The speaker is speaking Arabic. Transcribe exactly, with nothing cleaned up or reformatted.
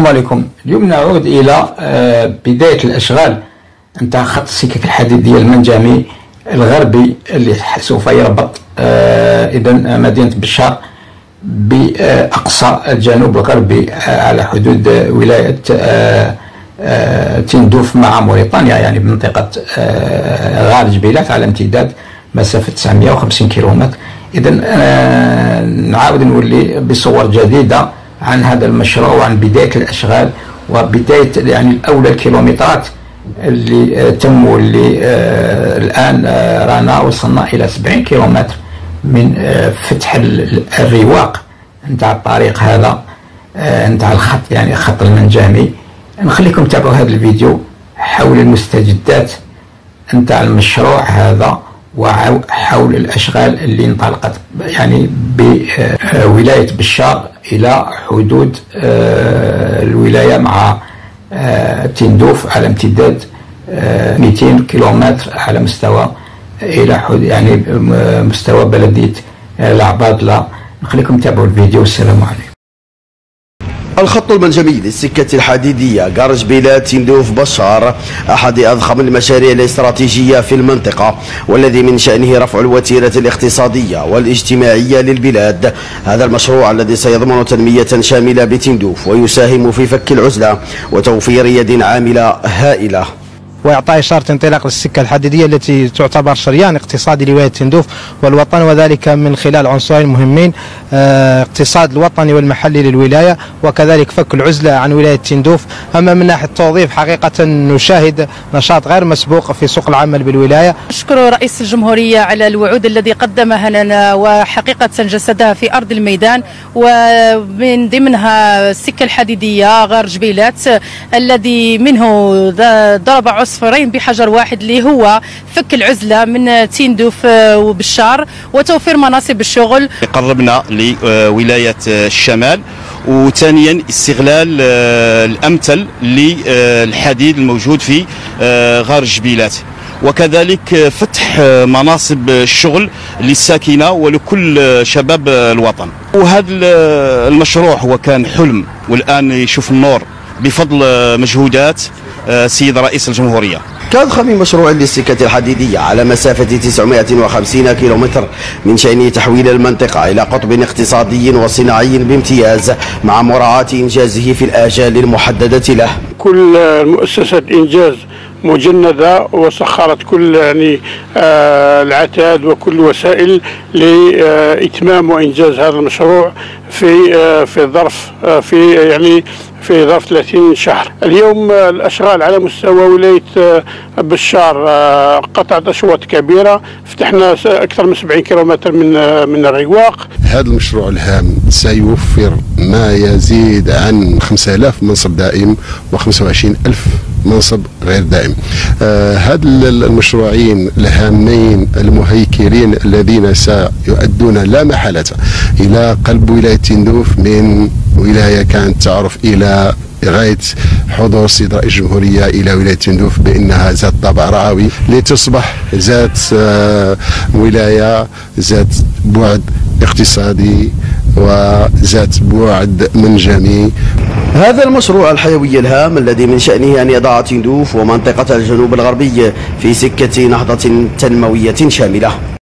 السلام عليكم. اليوم نعود إلى بداية الأشغال نتاع خط السكك الحديدية المنجمي الغربي اللي سوف يربط إذن مدينة بشار بأقصى الجنوب الغربي على حدود ولاية تندوف مع موريتانيا، يعني بمنطقة غار جبيلات على امتداد مسافة تسعمائة وخمسين كيلومتر. إذن نعاود نولي بصور جديدة عن هذا المشروع وعن بداية الأشغال وبداية يعني الأولى الكيلومترات اللي تم واللي آه الآن آه رانا وصلنا إلى سبعين كيلومتر من آه فتح الرواق نتاع الطريق هذا آه نتاع الخط، يعني خط المنجمي. نخليكم تتابعوا هذا الفيديو حول المستجدات نتاع المشروع هذا وحول الأشغال اللي انطلقت يعني بولاية بشار إلى حدود الولاية مع تندوف على امتداد مئتين كيلومتر على مستوى إلى حدود يعني مستوى بلدية العباضلة. نخليكم تتابعوا الفيديو. السلام عليكم. الخط المنجمي للسكة الحديدية غار جبيلات تندوف بشار أحد أضخم المشاريع الاستراتيجية في المنطقة، والذي من شأنه رفع الوتيرة الاقتصادية والاجتماعية للبلاد. هذا المشروع الذي سيضمن تنمية شاملة بتندوف ويساهم في فك العزلة وتوفير يد عاملة هائلة وإعطاء إشارة انطلاق للسكة الحديدية التي تعتبر شريان اقتصادي لولاية تندوف والوطن، وذلك من خلال عنصرين مهمين: اقتصاد الوطني والمحلي للولاية، وكذلك فك العزلة عن ولاية تندوف. أما من ناحية التوظيف حقيقة نشاهد نشاط غير مسبوق في سوق العمل بالولاية. نشكر رئيس الجمهورية على الوعود الذي قدمها لنا وحقيقة جسدها في أرض الميدان، ومن ضمنها السكة الحديدية غار جبيلات الذي منه ضرب عصفورين بحجر واحد، اللي هو فك العزلة من تندوف وبشار وتوفير مناصب الشغل. قربنا لولاية الشمال، وثانيا استغلال الأمثل للحديد الموجود في غار جبيلات، وكذلك فتح مناصب الشغل للساكنة ولكل شباب الوطن. وهذا المشروع هو كان حلم والآن يشوف النور بفضل مجهودات سيد رئيس الجمهورية. كأضخم مشروع للسكة الحديدية على مسافة تسعمائة وخمسين كيلومتر من شأنه تحويل المنطقة إلى قطب اقتصادي وصناعي بامتياز مع مراعاة إنجازه في الآجال المحددة له. كل مؤسسة إنجاز مجندة وسخرت كل يعني آه العتاد وكل الوسائل لإتمام وإنجاز هذا المشروع في آه في ظرف آه في يعني في ظرف ثلاثين شهر. اليوم آه الأشغال على مستوى ولاية آه بشار آه قطعت أشواط كبيرة، فتحنا أكثر من سبعين كيلومتر من آه من الرواق. هذا المشروع الهام سيوفر ما يزيد عن خمسة آلاف منصب دائم وخمسة وعشرين ألف منصب غير دائم. آه هذا المشروعين الهامين المهيكلين الذين سيؤدون لا محالة إلى قلب ولاية تندوف، من ولاية كانت تعرف إلى غاية حضور السيد رئيس الجمهورية إلى ولاية تندوف بأنها ذات طابع رعوي، لتصبح ذات آه ولاية ذات بعد اقتصادي وذات بعد منجمي. هذا المشروع الحيوي الهام الذي من شأنه أن يضع تندوف ومنطقة الجنوب الغربي في سكة نهضة تنموية شاملة.